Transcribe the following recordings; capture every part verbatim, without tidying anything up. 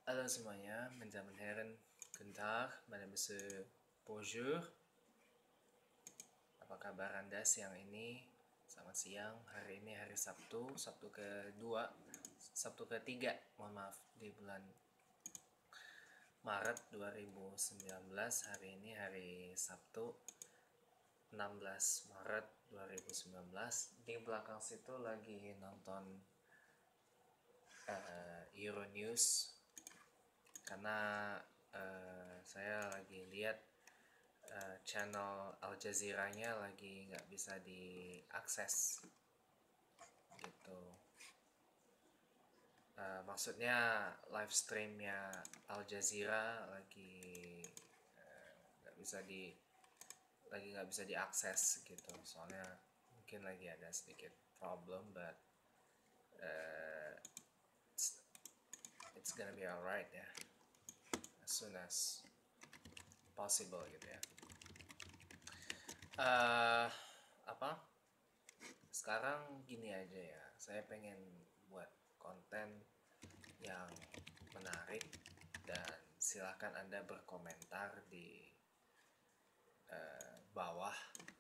Halo semuanya, menjamin Herren, guten Tag, meine Monsieur, bonjour. Apa kabar Anda siang ini? Selamat siang, hari ini hari Sabtu, Sabtu kedua, Sabtu ketiga, mohon maaf, di bulan Maret dua ribu sembilan belas. Hari ini hari Sabtu enam belas Maret dua ribu sembilan belas. Di belakang situ lagi nonton uh, Euronews karena uh, saya lagi lihat uh, channel Al Jazeera-nya lagi nggak bisa diakses gitu. Uh, maksudnya live streamnya Al Jazeera lagi uh, nggak bisa di lagi nggak bisa diakses gitu. Soalnya mungkin lagi ada sedikit problem, but uh, it's, it's gonna be alright ya, as soon as possible gitu ya. Uh, apa? Sekarang gini aja ya, saya pengen buat konten yang menarik dan silahkan Anda berkomentar di uh, bawah.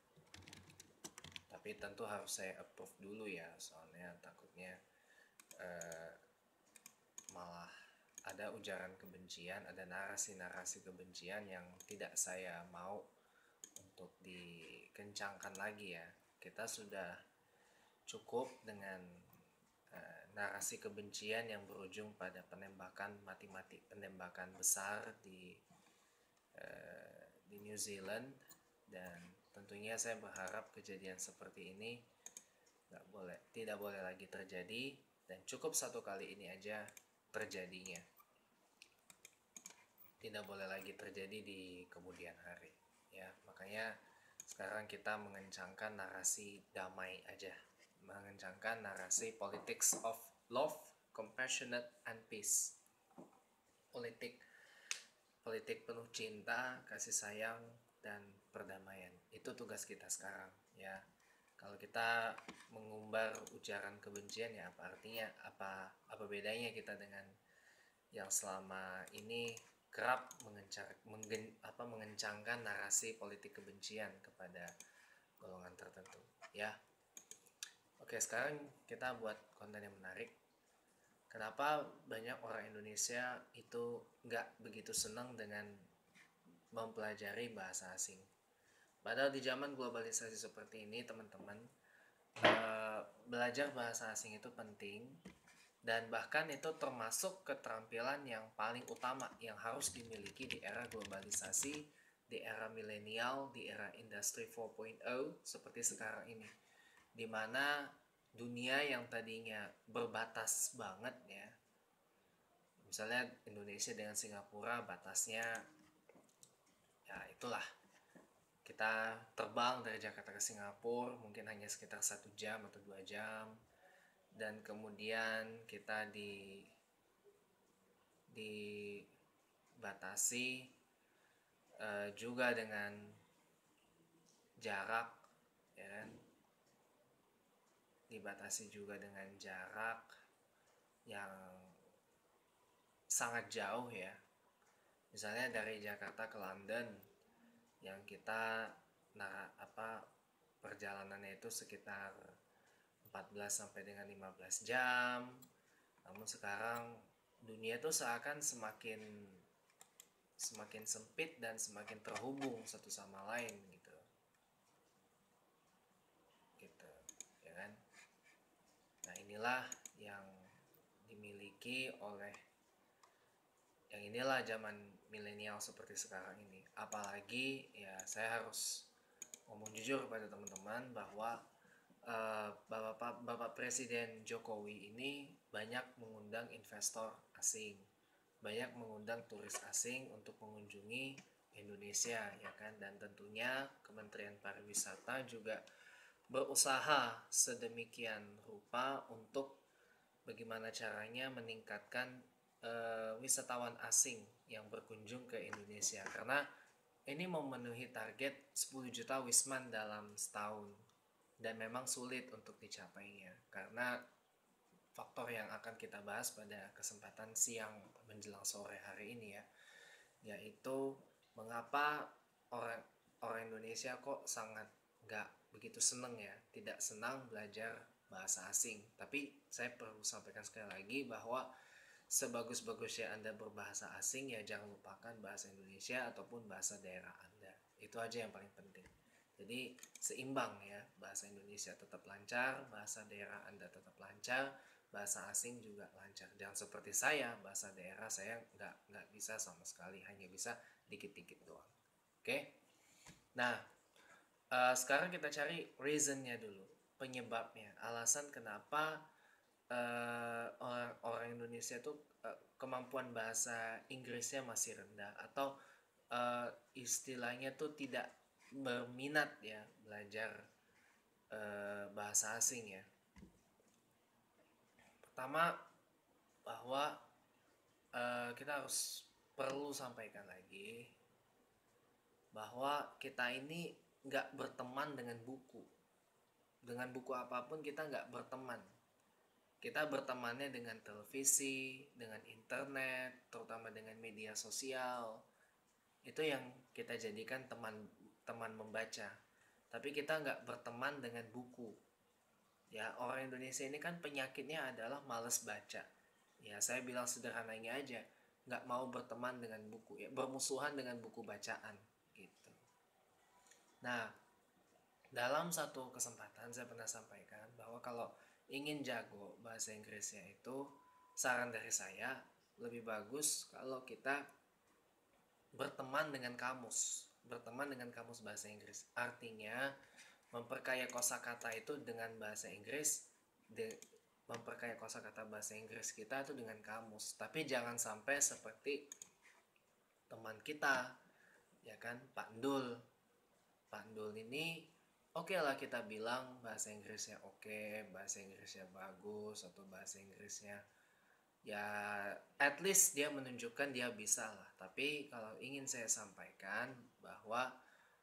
Tapi tentu harus saya approve dulu ya, soalnya takutnya uh, malah ada ujaran kebencian, ada narasi-narasi kebencian yang tidak saya mau untuk dikencangkan lagi ya. Kita sudah cukup dengan uh, narasi kebencian yang berujung pada penembakan mati-mati, penembakan besar di uh, di New Zealand, dan tentunya saya berharap kejadian seperti ini nggak boleh, tidak boleh lagi terjadi, dan cukup satu kali ini aja terjadinya. Tidak boleh lagi terjadi di kemudian hari. Ya, makanya sekarang kita mengencangkan narasi damai aja, mengencangkan narasi politics of love, compassionate, and peace. Politik politik penuh cinta, kasih sayang, dan perdamaian. Itu tugas kita sekarang ya. Kalau kita mengumbar ujaran kebencian ya apa artinya? Apa apa bedanya kita dengan yang selama ini kerap mengencar, mengen, apa, mengencangkan narasi politik kebencian kepada golongan tertentu ya. Oke, sekarang kita buat konten yang menarik. Kenapa banyak orang Indonesia itu nggak begitu senang dengan mempelajari bahasa asing? Padahal di zaman globalisasi seperti ini, teman-teman, uh, belajar bahasa asing itu penting, dan bahkan itu termasuk keterampilan yang paling utama yang harus dimiliki di era globalisasi, di era milenial, di era industri empat titik nol seperti sekarang ini, dimana dunia yang tadinya berbatas banget ya, misalnya Indonesia dengan Singapura batasnya ya itulah, kita terbang dari Jakarta ke Singapura mungkin hanya sekitar satu jam atau dua jam, dan kemudian kita di dibatasi uh, juga dengan jarak ya kan, dibatasi juga dengan jarak yang sangat jauh ya. Misalnya dari Jakarta ke London yang kita nah apa perjalanannya itu sekitar empat belas sampai dengan lima belas jam. Namun sekarang dunia itu seakan semakin semakin sempit dan semakin terhubung satu sama lain gitu. Gitu, ya kan? Nah, inilah yang dimiliki oleh yang inilah zaman milenial seperti sekarang ini. Apalagi ya saya harus ngomong jujur pada teman-teman bahwa uh, Bapak Bapak Presiden Jokowi ini banyak mengundang investor asing, banyak mengundang turis asing untuk mengunjungi Indonesia ya kan, dan tentunya Kementerian Pariwisata juga berusaha sedemikian rupa untuk bagaimana caranya meningkatkan uh, wisatawan asing yang berkunjung ke Indonesia, karena ini memenuhi target sepuluh juta wisman dalam setahun, dan memang sulit untuk dicapainya karena faktor yang akan kita bahas pada kesempatan siang menjelang sore hari ini ya, yaitu mengapa orang orang Indonesia kok sangat nggak begitu seneng ya, tidak senang belajar bahasa asing. Tapi saya perlu sampaikan sekali lagi bahwa sebagus-bagusnya Anda berbahasa asing, ya jangan lupakan bahasa Indonesia ataupun bahasa daerah Anda. Itu aja yang paling penting. Jadi seimbang ya, bahasa Indonesia tetap lancar, bahasa daerah Anda tetap lancar, bahasa asing juga lancar. Jangan seperti saya, bahasa daerah saya nggak nggak bisa sama sekali, hanya bisa dikit-dikit doang. Oke? Nah, uh, sekarang kita cari reasonnya dulu, penyebabnya, alasan kenapa uh, orang orang Indonesia tuh uh, kemampuan bahasa Inggrisnya masih rendah, atau uh, istilahnya tuh tidak berminat ya belajar uh, bahasa asing ya. Pertama, bahwa uh, kita harus perlu sampaikan lagi bahwa kita ini nggak berteman dengan buku. Dengan buku apapun kita nggak berteman. Kita bertemannya dengan televisi, dengan internet, terutama dengan media sosial. Itu yang kita jadikan teman teman membaca. Tapi kita nggak berteman dengan buku. Ya, orang Indonesia ini kan penyakitnya adalah malas baca. Ya, saya bilang sederhananya aja, nggak mau berteman dengan buku, ya bermusuhan dengan buku bacaan gitu. Nah, dalam satu kesempatan saya pernah sampaikan bahwa kalau ingin jago bahasa Inggrisnya itu, saran dari saya lebih bagus kalau kita berteman dengan kamus, berteman dengan kamus bahasa Inggris. Artinya memperkaya kosakata itu dengan bahasa Inggris, de, memperkaya kosakata bahasa Inggris kita itu dengan kamus. Tapi jangan sampai seperti teman kita, ya kan, Pak Ndul. Pak Ndul ini oke okay lah kita bilang bahasa Inggrisnya oke, okay, bahasa Inggrisnya bagus, atau bahasa Inggrisnya ya at least dia menunjukkan dia bisa lah. Tapi kalau ingin saya sampaikan bahwa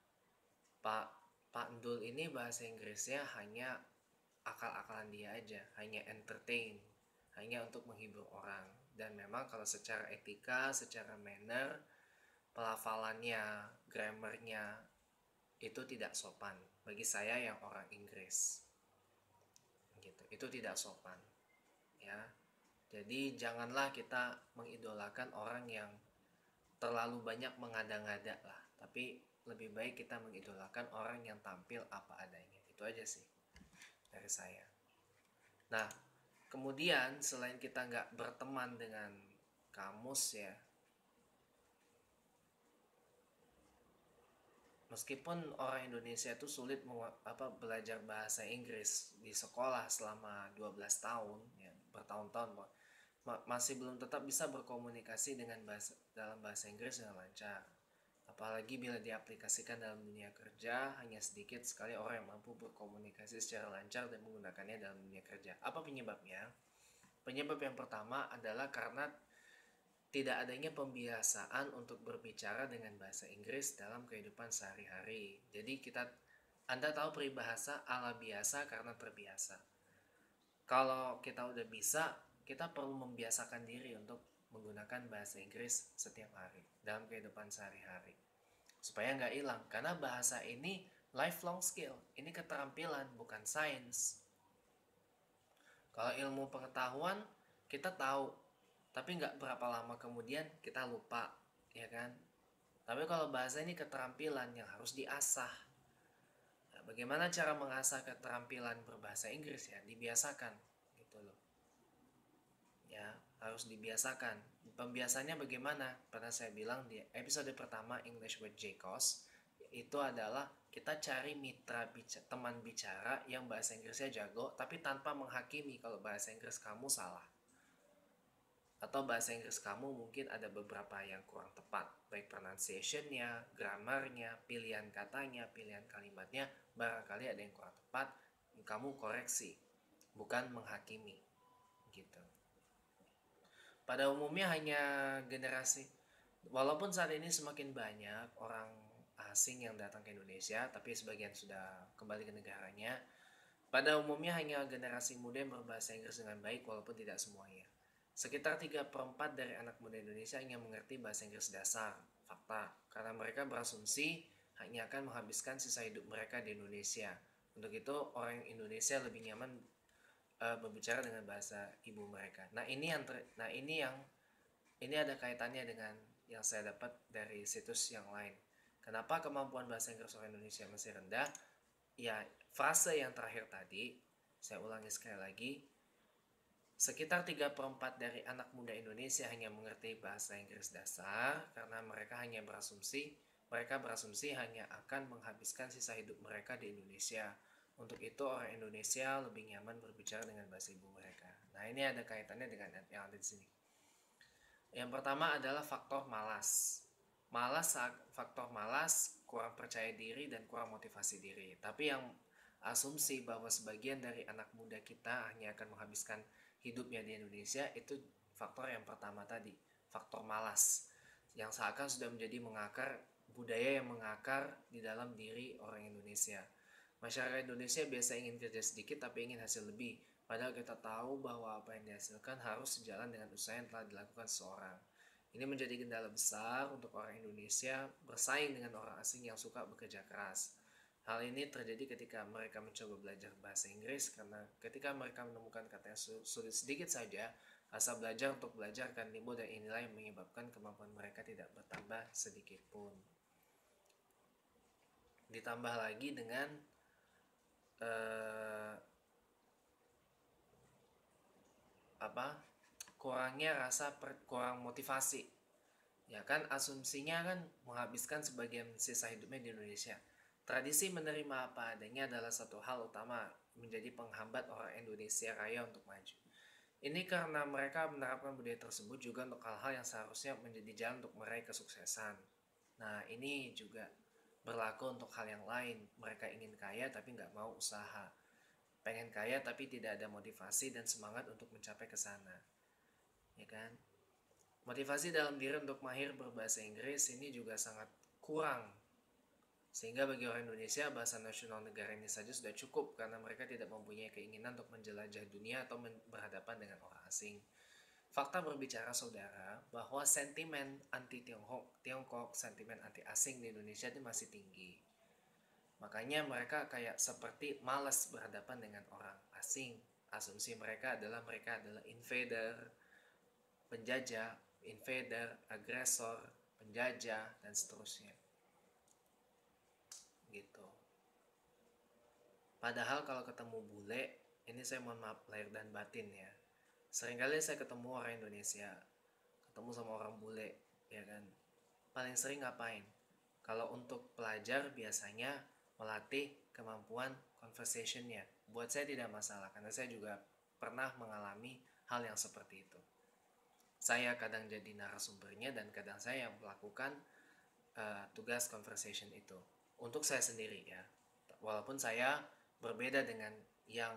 Pak Pak Ndul ini bahasa Inggrisnya hanya akal-akalan dia aja, hanya entertain, hanya untuk menghibur orang. Dan memang kalau secara etika, secara manner, pelafalannya, grammarnya itu tidak sopan bagi saya yang orang Inggris. Gitu. Itu tidak sopan. Ya. Jadi janganlah kita mengidolakan orang yang terlalu banyak mengada-ngada lah, tapi lebih baik kita mengidolakan orang yang tampil apa adanya. Itu aja sih dari saya. Nah, kemudian selain kita nggak berteman dengan kamus ya, meskipun orang Indonesia itu sulit apa, belajar bahasa Inggris di sekolah selama dua belas tahun ya, bertahun-tahun masih belum tetap bisa berkomunikasi dengan bahasa, dalam bahasa Inggris dengan lancar. Apalagi bila diaplikasikan dalam dunia kerja, hanya sedikit sekali orang yang mampu berkomunikasi secara lancar dan menggunakannya dalam dunia kerja. Apa penyebabnya? Penyebab yang pertama adalah karena tidak adanya pembiasaan untuk berbicara dengan bahasa Inggris dalam kehidupan sehari-hari. Jadi kita, Anda tahu peribahasa ala biasa karena terbiasa. Kalau kita udah bisa, kita perlu membiasakan diri untuk menggunakan bahasa Inggris setiap hari dalam kehidupan sehari-hari supaya nggak hilang, karena bahasa ini lifelong skill, ini keterampilan bukan sains. Kalau ilmu pengetahuan kita tahu, tapi nggak berapa lama kemudian kita lupa, ya kan? Tapi kalau bahasa ini keterampilan yang harus diasah. Nah, bagaimana cara mengasah keterampilan berbahasa Inggris ya? Dibiasakan gitu loh. Ya, harus dibiasakan. Pembiasannya bagaimana? Pernah saya bilang di episode pertama English with J C O S, itu adalah kita cari mitra bicara, teman bicara yang bahasa Inggrisnya jago tapi tanpa menghakimi kalau bahasa Inggris kamu salah. Atau bahasa Inggris kamu mungkin ada beberapa yang kurang tepat, baik pronunciation-nya, grammar-nya, pilihan katanya, pilihan kalimatnya, barangkali ada yang kurang tepat, kamu koreksi, bukan menghakimi gitu. Pada umumnya hanya generasi, walaupun saat ini semakin banyak orang asing yang datang ke Indonesia, tapi sebagian sudah kembali ke negaranya, Pada umumnya hanya generasi muda yang berbahasa Inggris dengan baik walaupun tidak semuanya. Sekitar tiga per empat dari anak muda Indonesia hanya mengerti bahasa Inggris dasar, fakta, karena mereka berasumsi hanya akan menghabiskan sisa hidup mereka di Indonesia. Untuk itu, orang Indonesia lebih nyaman uh, berbicara dengan bahasa ibu mereka. Nah, ini yang ter, nah ini yang ini ada kaitannya dengan yang saya dapat dari situs yang lain. Kenapa kemampuan bahasa Inggris orang Indonesia masih rendah? Ya, frase yang terakhir tadi, saya ulangi sekali lagi. Sekitar tiga per empat dari anak muda Indonesia hanya mengerti bahasa Inggris dasar karena mereka hanya berasumsi mereka berasumsi hanya akan menghabiskan sisa hidup mereka di Indonesia. Untuk itu orang Indonesia lebih nyaman berbicara dengan bahasa ibu mereka. Nah, ini ada kaitannya dengan yang ada di sini. Yang pertama adalah faktor malas. Malas, faktor malas, kurang percaya diri dan kurang motivasi diri. Tapi yang asumsi bahwa sebagian dari anak muda kita hanya akan menghabiskan hidupnya di Indonesia, itu faktor yang pertama tadi, faktor malas, yang seakan sudah menjadi mengakar, budaya yang mengakar di dalam diri orang Indonesia. Masyarakat Indonesia biasa ingin kerja sedikit tapi ingin hasil lebih, padahal kita tahu bahwa apa yang dihasilkan harus sejalan dengan usaha yang telah dilakukan seseorang. Ini menjadi kendala besar untuk orang Indonesia bersaing dengan orang asing yang suka bekerja keras. Hal ini terjadi ketika mereka mencoba belajar bahasa Inggris, karena ketika mereka menemukan kata yang sulit sedikit saja, asa belajar untuk belajar akan timbul, dan inilah yang menyebabkan kemampuan mereka tidak bertambah sedikit pun. Ditambah lagi dengan uh, apa kurangnya rasa per, kurang motivasi, ya kan, asumsinya kan menghabiskan sebagian sisa hidupnya di Indonesia. Tradisi menerima apa adanya adalah satu hal utama menjadi penghambat orang Indonesia Raya untuk maju. Ini karena mereka menerapkan budaya tersebut juga untuk hal-hal yang seharusnya menjadi jalan untuk meraih kesuksesan. Nah, ini juga berlaku untuk hal yang lain. Mereka ingin kaya tapi nggak mau usaha. Pengen kaya tapi tidak ada motivasi dan semangat untuk mencapai ke sana. Ya kan? Motivasi dalam diri untuk mahir berbahasa Inggris ini juga sangat kurang. Sehingga bagi orang Indonesia, bahasa nasional negara ini saja sudah cukup karena mereka tidak mempunyai keinginan untuk menjelajah dunia atau berhadapan dengan orang asing. Fakta berbicara, saudara, bahwa sentimen anti Tiongkok, Tiongkok, sentimen anti asing di Indonesia itu masih tinggi. Makanya mereka kayak seperti malas berhadapan dengan orang asing. Asumsi mereka adalah mereka adalah invader, penjajah, invader, agresor, penjajah, dan seterusnya. Gitu. Padahal kalau ketemu bule, ini saya mohon maaf lahir dan batin ya, seringkali saya ketemu orang Indonesia, ketemu sama orang bule, ya kan, paling sering ngapain? Kalau untuk pelajar biasanya melatih kemampuan conversationnya. Buat saya tidak masalah, karena saya juga pernah mengalami hal yang seperti itu. Saya kadang jadi narasumbernya dan kadang saya yang melakukan uh, tugas conversation itu untuk saya sendiri ya, walaupun saya berbeda dengan yang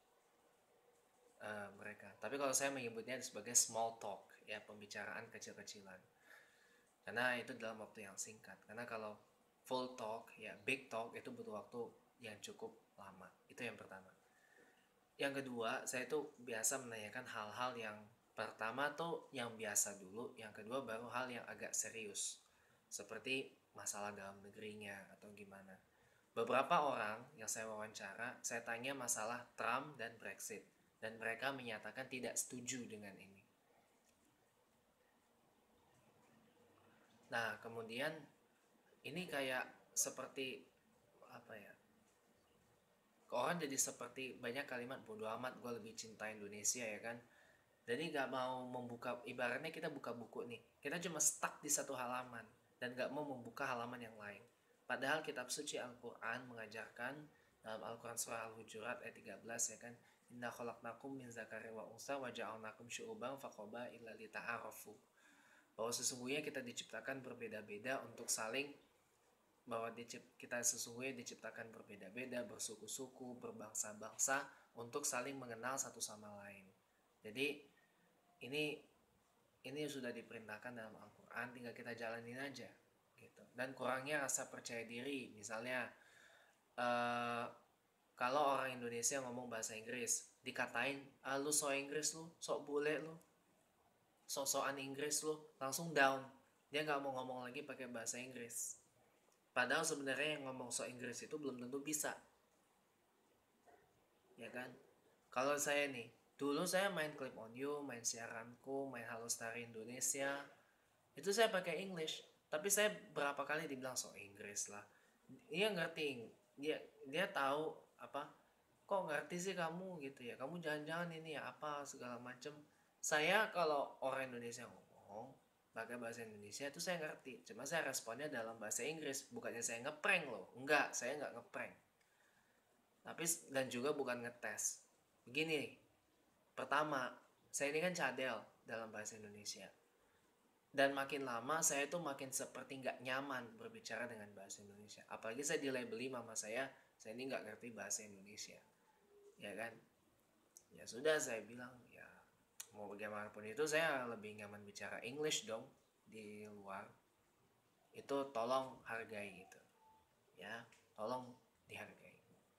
uh, mereka. Tapi kalau saya menyebutnya sebagai small talk ya, pembicaraan kecil-kecilan, karena itu dalam waktu yang singkat. Karena kalau full talk ya, big talk, itu butuh waktu yang cukup lama. Itu yang pertama. Yang kedua, saya tuh biasa menanyakan hal-hal yang pertama tuh yang biasa dulu, yang kedua baru hal yang agak serius, seperti masalah dalam negerinya atau gimana. Beberapa orang yang saya wawancara, saya tanya masalah Trump dan Brexit, dan mereka menyatakan tidak setuju dengan ini. Nah, kemudian ini kayak seperti apa ya, orang jadi seperti banyak kalimat bodo amat, gue lebih cinta Indonesia, ya kan. Jadi gak mau membuka, ibaratnya kita buka buku nih, kita cuma stuck di satu halaman dan gak mau membuka halaman yang lain. Padahal kitab suci Al-Quran mengajarkan dalam Al-Quran surah Al-Hujurat ayat tiga belas, ya kan, inna khalaqnakum min zakari wa unsa wa ja'alnakum syu'uban faqabaila lita'arafu, bahwa sesungguhnya kita diciptakan berbeda-beda untuk saling, bahwa kita sesungguhnya diciptakan berbeda-beda, bersuku-suku, berbangsa-bangsa, untuk saling mengenal satu sama lain. Jadi ini ini sudah diperintahkan dalam Al-Quran, tinggal kita jalanin aja gitu. Dan kurangnya rasa percaya diri, misalnya uh, kalau orang Indonesia ngomong bahasa Inggris dikatain, ah lu sok Inggris lu, sok bule lu, sok-sokan Inggris lu, langsung down. Dia nggak mau ngomong lagi pakai bahasa Inggris. Padahal sebenarnya yang ngomong sok Inggris itu belum tentu bisa, ya kan? Kalau saya nih, dulu saya main Clip on You, main siaranku, main Halo Star Indonesia, itu saya pakai English. Tapi saya berapa kali dibilang sok Inggris lah. Dia ngerti, dia dia tahu apa? Kok ngerti sih kamu gitu ya? Kamu jangan-jangan ini ya apa segala macem. Saya kalau orang Indonesia ngomong pakai bahasa Indonesia itu saya ngerti. Cuma saya responnya dalam bahasa Inggris. Bukannya saya ngeprank loh. Enggak, saya nggak ngeprank. Tapi dan juga bukan ngetes. Begini, pertama, saya ini kan cadel dalam bahasa Indonesia. Dan makin lama saya tuh makin seperti nggak nyaman berbicara dengan bahasa Indonesia. Apalagi saya dilabeli mama saya, saya ini nggak ngerti bahasa Indonesia. Ya kan? Ya sudah, saya bilang ya mau bagaimanapun itu saya lebih nyaman bicara English dong di luar. Itu tolong hargai itu. Ya, tolong dihargai.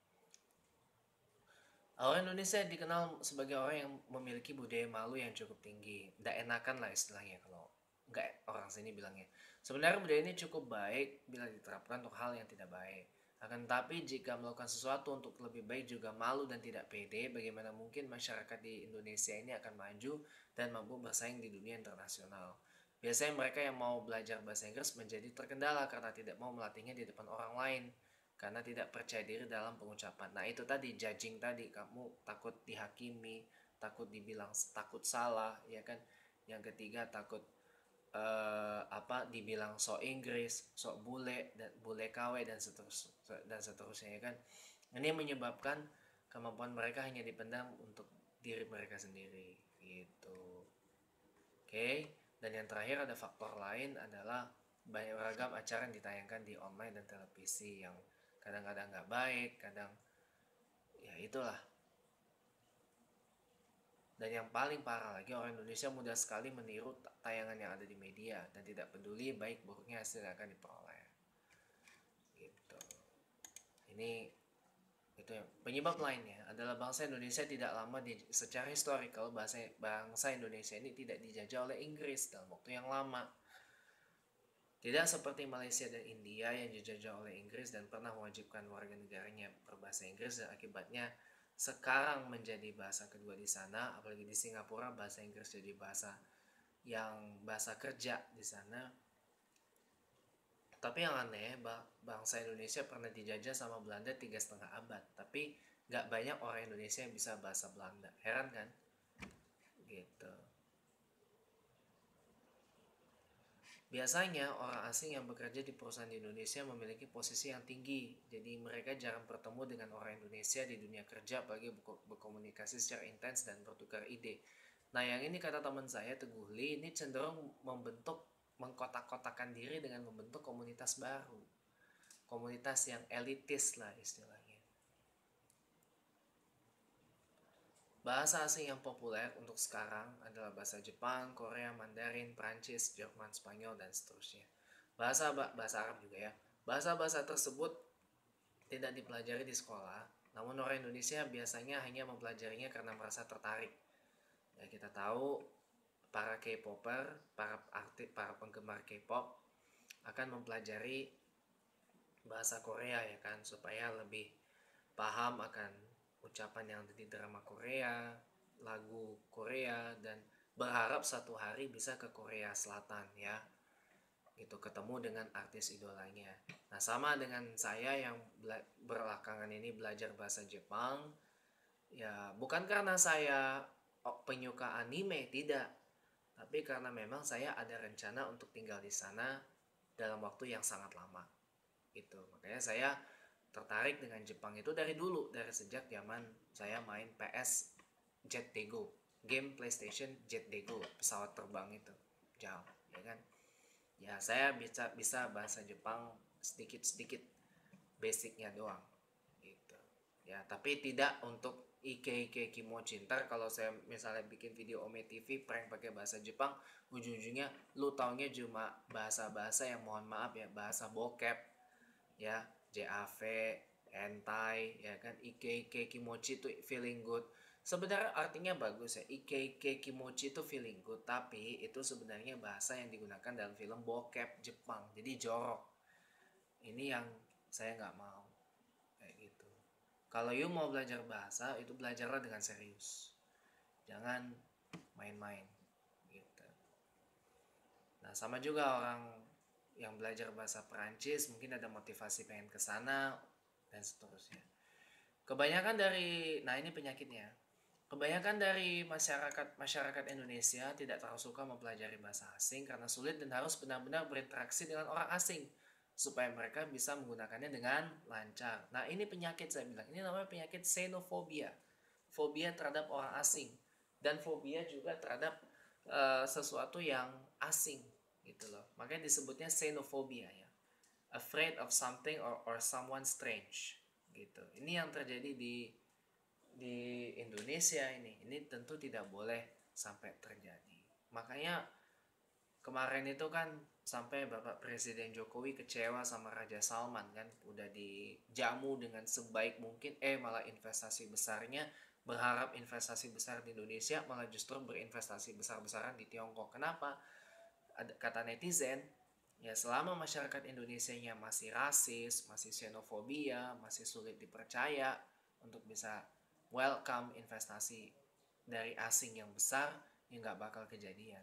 Orang Indonesia dikenal sebagai orang yang memiliki budaya malu yang cukup tinggi. Nggak enakan lah istilahnya kalau nggak orang sini bilangnya. Sebenarnya budaya ini cukup baik bila diterapkan untuk hal yang tidak baik. Akan tetapi jika melakukan sesuatu untuk lebih baik juga malu dan tidak pede, bagaimana mungkin masyarakat di Indonesia ini akan maju dan mampu bersaing di dunia internasional. Biasanya mereka yang mau belajar bahasa Inggris menjadi terkendala karena tidak mau melatihnya di depan orang lain, karena tidak percaya diri dalam pengucapan. Nah itu tadi judging tadi, kamu takut dihakimi, takut dibilang takut salah, ya kan? Yang ketiga takut uh, apa dibilang sok Inggris, sok bule dan bule K W dan seterusnya dan seterusnya ya kan. Ini menyebabkan kemampuan mereka hanya dipendam untuk diri mereka sendiri gitu. Oke, dan yang terakhir ada faktor lain adalah banyak ragam acara yang ditayangkan di online dan televisi yang kadang-kadang nggak baik, kadang ya itulah. Dan yang paling parah lagi, orang Indonesia mudah sekali meniru tayangan yang ada di media dan tidak peduli baik buruknya hasil yang akan diperoleh. Gitu. Ini itu yang penyebab lainnya adalah bangsa Indonesia tidak lama di, secara historikal bahasa bangsa Indonesia ini tidak dijajah oleh Inggris dalam waktu yang lama. Tidak seperti Malaysia dan India yang dijajah oleh Inggris dan pernah mewajibkan warga negaranya berbahasa Inggris dan akibatnya sekarang menjadi bahasa kedua di sana. Apalagi di Singapura bahasa Inggris jadi bahasa yang bahasa kerja di sana. Tapi yang aneh, bangsa Indonesia pernah dijajah sama Belanda tiga setengah abad, tapi gak banyak orang Indonesia yang bisa bahasa Belanda. Heran kan? Gitu. Biasanya orang asing yang bekerja di perusahaan di Indonesia memiliki posisi yang tinggi, jadi mereka jarang bertemu dengan orang Indonesia di dunia kerja, apalagi berkomunikasi secara intens dan bertukar ide. Nah yang ini kata teman saya Teguh Lee, ini cenderung membentuk mengkotak-kotakan diri dengan membentuk komunitas baru, komunitas yang elitis lah istilahnya. Bahasa asing yang populer untuk sekarang adalah bahasa Jepang, Korea, Mandarin, Prancis, Jerman, Spanyol, dan seterusnya. Bahasa bahasa Arab juga ya. Bahasa-bahasa tersebut tidak dipelajari di sekolah, namun orang Indonesia biasanya hanya mempelajarinya karena merasa tertarik. Ya, kita tahu para K-popper, para artis, para penggemar K-pop akan mempelajari bahasa Korea ya kan, supaya lebih paham akan ucapan yang ada di drama Korea, lagu Korea, dan berharap satu hari bisa ke Korea Selatan ya, gitu, ketemu dengan artis idolanya. Nah sama dengan saya yang belakangan ini belajar bahasa Jepang, ya bukan karena saya penyuka anime, tidak, tapi karena memang saya ada rencana untuk tinggal di sana dalam waktu yang sangat lama, gitu. Makanya saya tertarik dengan Jepang itu dari dulu, dari sejak zaman saya main P S Jet Dego, game PlayStation Jet Dego, pesawat terbang itu jauh ya kan. Ya saya bisa bisa bahasa Jepang sedikit-sedikit, basicnya doang gitu ya, tapi tidak untuk Ike Ike Kimochi. Ntar kalau saya misalnya bikin video Ome T V prank pakai bahasa Jepang, ujung-ujungnya lu taunya cuma bahasa-bahasa yang mohon maaf ya, bahasa bokep ya, J A V, entai, ya kan, ike ike kimochi itu feeling good. Sebenarnya artinya bagus ya, ike ike kimochi itu feeling good, tapi itu sebenarnya bahasa yang digunakan dalam film bokep Jepang, jadi jorok. Ini yang saya nggak mau kayak gitu. Kalau you mau belajar bahasa, itu belajarlah dengan serius, jangan main-main gitu. Nah, sama juga orang yang belajar bahasa Perancis mungkin ada motivasi pengen ke sana dan seterusnya. Kebanyakan dari, nah ini penyakitnya. Kebanyakan dari masyarakat masyarakat Indonesia tidak terlalu suka mempelajari bahasa asing karena sulit dan harus benar-benar berinteraksi dengan orang asing supaya mereka bisa menggunakannya dengan lancar. Nah, ini penyakit saya bilang. Ini namanya penyakit xenofobia. Fobia terhadap orang asing dan fobia juga terhadap uh, sesuatu yang asing gitu loh. Makanya disebutnya xenofobia ya. Afraid of something or or someone strange gitu. Ini yang terjadi di di Indonesia ini. Ini tentu tidak boleh sampai terjadi. Makanya kemarin itu kan sampai Bapak Presiden Jokowi kecewa sama Raja Salman kan, udah dijamu dengan sebaik mungkin, eh malah investasi besarnya, berharap investasi besar di Indonesia, malah justru berinvestasi besar-besaran di Tiongkok. Kenapa? Ada kata netizen, ya selama masyarakat Indonesia-nya masih rasis, masih xenofobia, masih sulit dipercaya untuk bisa welcome investasi dari asing yang besar, ya nggak bakal kejadian.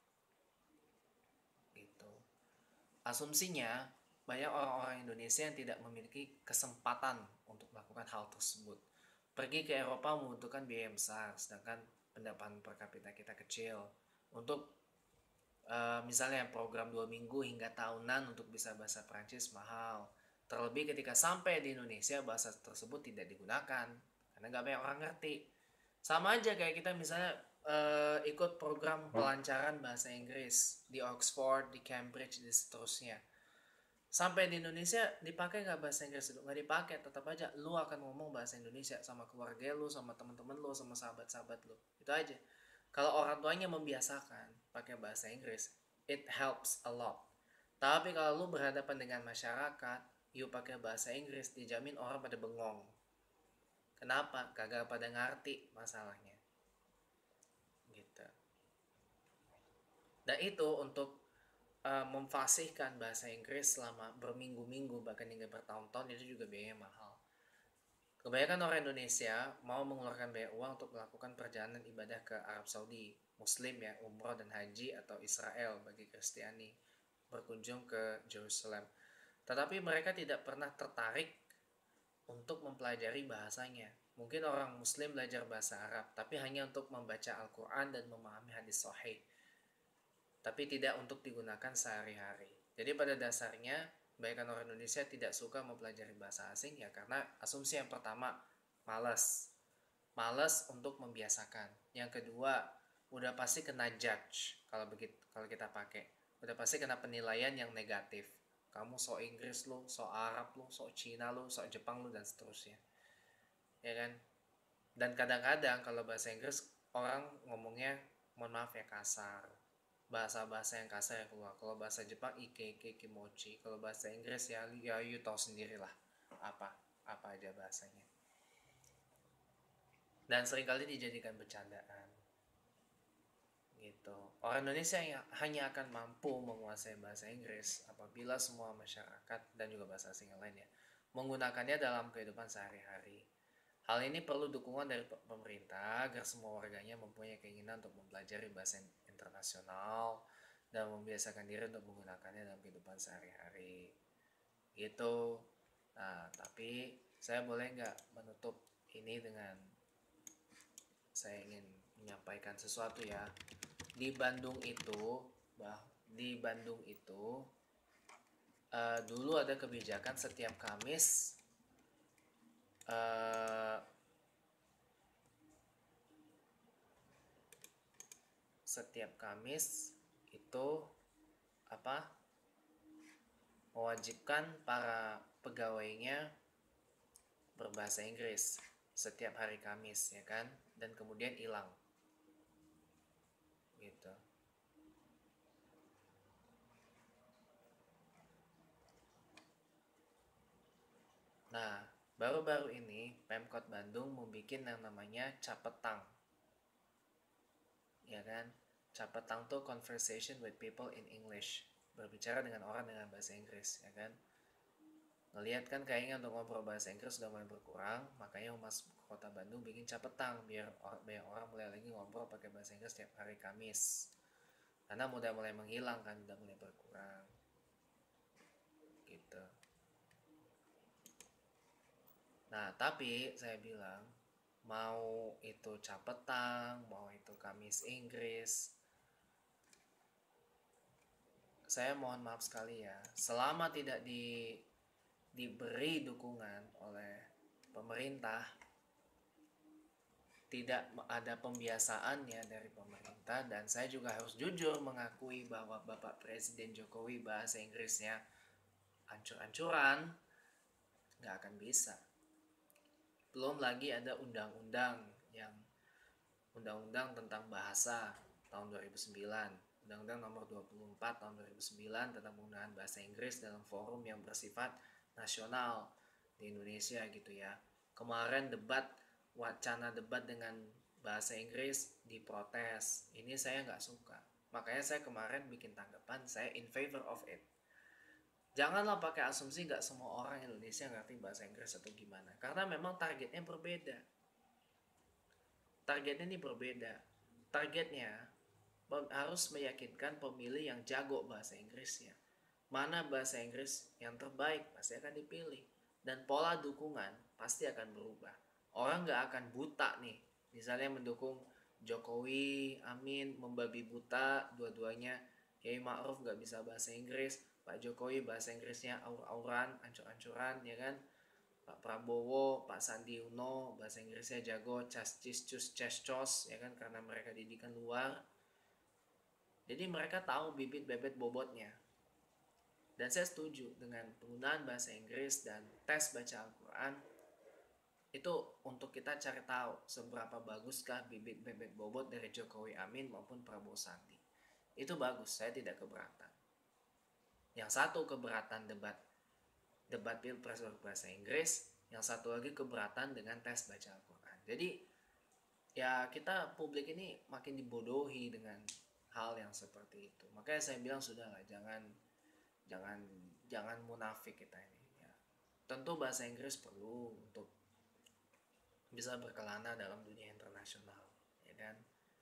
Gitu. Asumsinya banyak orang-orang Indonesia yang tidak memiliki kesempatan untuk melakukan hal tersebut. Pergi ke Eropa membutuhkan biaya yang besar, sedangkan pendapatan per kapita kita kecil. Untuk uh, misalnya program dua minggu hingga tahunan untuk bisa bahasa Prancis mahal. Terlebih ketika sampai di Indonesia bahasa tersebut tidak digunakan karena nggak banyak orang ngerti. Sama aja kayak kita misalnya uh, ikut program pelancaran bahasa Inggris di Oxford, di Cambridge, dan seterusnya. Sampai di Indonesia dipakai nggak bahasa Inggris itu? Nggak dipakai, tetap aja lu akan ngomong bahasa Indonesia sama keluarga lu, sama teman-teman lu, sama sahabat-sahabat lu. Itu aja. Kalau orang tuanya membiasakan pakai bahasa Inggris, it helps a lot. Tapi kalau lu berhadapan dengan masyarakat, you pakai bahasa Inggris, dijamin orang pada bengong. Kenapa? Kagak pada ngerti masalahnya. Gitu. Dan itu untuk uh, memfasihkan bahasa Inggris selama berminggu-minggu bahkan hingga bertahun-tahun itu juga biayanya mahal. Kebanyakan orang Indonesia mau mengeluarkan biaya uang untuk melakukan perjalanan ibadah ke Arab Saudi, Muslim ya, umroh dan haji, atau Israel bagi Kristiani, berkunjung ke Jerusalem. Tetapi mereka tidak pernah tertarik untuk mempelajari bahasanya. Mungkin orang Muslim belajar bahasa Arab, tapi hanya untuk membaca Al-Quran dan memahami hadis sahih, tapi tidak untuk digunakan sehari-hari. Jadi pada dasarnya kebanyakan orang Indonesia tidak suka mempelajari bahasa asing ya karena asumsi yang pertama, malas. Malas untuk membiasakan. Yang kedua, udah pasti kena judge kalau begitu kalau kita pakai. Udah pasti kena penilaian yang negatif. Kamu sok Inggris lu, sok Arab lu, sok Cina lu, sok Jepang lu dan seterusnya. Ya kan? Dan kadang-kadang kalau bahasa Inggris orang ngomongnya mohon maaf ya kasar. Bahasa-bahasa yang kasar yang keluar. Kalau bahasa Jepang ike ike kimochi, kalau bahasa Inggris ya ya you tahu sendirilah apa apa aja bahasanya. Dan seringkali dijadikan bercandaan. Gitu. Orang Indonesia yang hanya akan mampu menguasai bahasa Inggris apabila semua masyarakat dan juga bahasa asing yang lainnya menggunakannya dalam kehidupan sehari-hari. Hal ini perlu dukungan dari pemerintah agar semua warganya mempunyai keinginan untuk mempelajari bahasa internasional dan membiasakan diri untuk menggunakannya dalam kehidupan sehari-hari. Gitu. Nah, tapi saya boleh nggak menutup ini dengan saya ingin menyampaikan sesuatu ya. Di Bandung itu, bah, di Bandung itu uh, dulu ada kebijakan setiap Kamis uh, setiap Kamis itu apa mewajibkan para pegawainya berbahasa Inggris setiap hari Kamis ya kan, dan kemudian hilang gitu. Nah, baru-baru ini Pemkot Bandung membuat yang namanya Capetang. Ya kan? Capetang tuh conversation with people in English. Berbicara dengan orang dengan bahasa Inggris, ya kan? Ngelihat kan kayaknya untuk ngobrol bahasa Inggris sudah mulai berkurang, makanya Humas Kota Bandung bikin Capetang biar or- biar orang mulai lagi ngobrol pakai bahasa Inggris setiap hari Kamis. Karena udah mulai menghilang kan, udah mulai berkurang. Gitu. Nah, tapi saya bilang mau itu Capetang, mau itu Kamis Inggris, saya mohon maaf sekali ya, selama tidak di diberi dukungan oleh pemerintah, tidak ada pembiasaannya dari pemerintah, dan saya juga harus jujur mengakui bahwa Bapak Presiden Jokowi bahasa Inggrisnya ancur-ancuran, nggak akan bisa. Belum lagi ada undang-undang yang undang-undang tentang bahasa tahun dua ribu sembilan, Undang-Undang nomor dua puluh empat tahun dua ribu sembilan tentang penggunaan bahasa Inggris dalam forum yang bersifat nasional di Indonesia gitu ya. Kemarin debat, wacana debat dengan bahasa Inggris diprotes. Ini saya nggak suka. Makanya saya kemarin bikin tanggapan, saya in favor of it. Janganlah pakai asumsi nggak semua orang Indonesia ngerti bahasa Inggris atau gimana. Karena memang targetnya berbeda. Targetnya ini berbeda. Targetnya harus meyakinkan pemilih yang jago bahasa Inggrisnya. Mana bahasa Inggris yang terbaik pasti akan dipilih. Dan pola dukungan pasti akan berubah. Orang gak akan buta nih. Misalnya mendukung Jokowi, Amin, membabi buta dua-duanya. Kiai Ma'ruf gak bisa bahasa Inggris, Pak Jokowi bahasa Inggrisnya aur-auran, ancur-ancuran, ya kan? Pak Prabowo, Pak Sandi Uno bahasa Inggrisnya jago, cas cis cus ces cos, ya kan, karena mereka didikan luar. Jadi mereka tahu bibit bebet bobotnya. Dan saya setuju dengan penggunaan bahasa Inggris dan tes baca Al-Quran itu untuk kita cari tahu seberapa baguskah bibit bebet bobot dari Jokowi Amin maupun Prabowo Sandi. Itu bagus, saya tidak keberatan. Yang satu keberatan debat debat pilpres berbahasa Inggris, yang satu lagi keberatan dengan tes baca Al-Quran. Jadi ya kita publik ini makin dibodohi dengan hal yang seperti itu. Makanya saya bilang sudahlah, jangan jangan jangan munafik kita ini ya. Tentu bahasa Inggris perlu untuk bisa berkelana dalam dunia internasional, ya kan?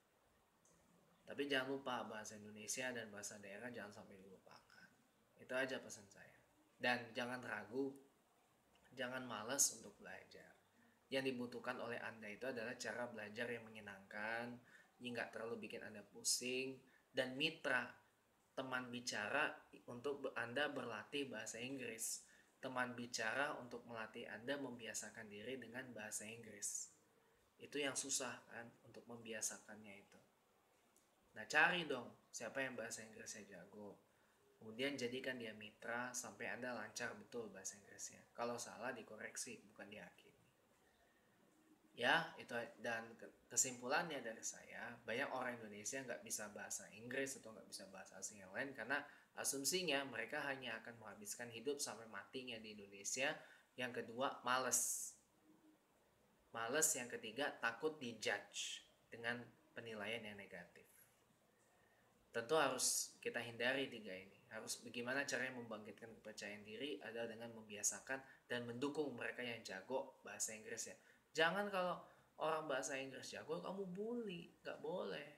Tapi jangan lupa bahasa Indonesia dan bahasa daerah jangan sampai dilupakan. Itu aja pesan saya. Dan jangan ragu, jangan malas untuk belajar. Yang dibutuhkan oleh Anda itu adalah cara belajar yang menyenangkan, yang nggak terlalu bikin Anda pusing, dan mitra, teman bicara untuk Anda berlatih bahasa Inggris. Teman bicara untuk melatih Anda membiasakan diri dengan bahasa Inggris. Itu yang susah kan, untuk membiasakannya itu. Nah, cari dong siapa yang bahasa Inggrisnya jago. Kemudian jadikan dia mitra sampai Anda lancar betul bahasa Inggrisnya. Kalau salah dikoreksi, bukan dihakimi. Ya, itu. Dan kesimpulannya dari saya, banyak orang Indonesia nggak bisa bahasa Inggris atau nggak bisa bahasa asing yang lain karena asumsinya mereka hanya akan menghabiskan hidup sampai matinya di Indonesia. Yang kedua, males. Males. Yang ketiga, takut dijudge dengan penilaian yang negatif. Tentu harus kita hindari tiga ini. Harus bagaimana caranya membangkitkan kepercayaan diri adalah dengan membiasakan dan mendukung mereka yang jago bahasa Inggris ya. Jangan kalau orang bahasa Inggris jago kamu bully, nggak boleh,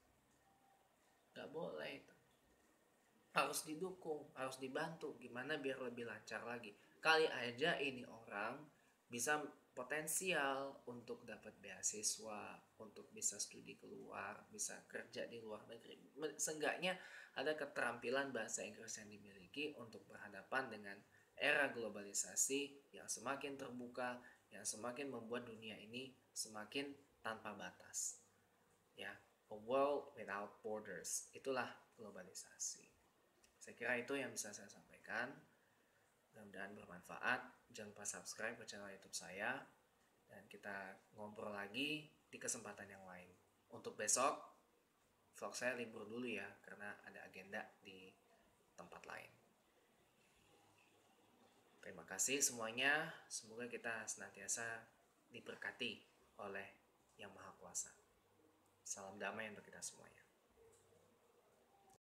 nggak boleh itu. Harus didukung, harus dibantu. Gimana biar lebih lancar lagi. Kali aja ini orang bisa potensial untuk dapat beasiswa, untuk bisa studi keluar, bisa kerja di luar negeri. Seenggaknya ada keterampilan bahasa Inggris yang dimiliki untuk berhadapan dengan era globalisasi yang semakin terbuka, yang semakin membuat dunia ini semakin tanpa batas. Ya, a world without borders. Itulah globalisasi. Saya kira itu yang bisa saya sampaikan. Mudah-mudahan bermanfaat. Jangan lupa subscribe ke channel YouTube saya. Dan kita ngobrol lagi di kesempatan yang lain. Untuk besok, vlog saya libur dulu ya. Karena ada agenda di tempat lain. Terima kasih semuanya. Semoga kita senantiasa diberkati oleh Yang Maha Kuasa. Salam damai untuk kita semuanya.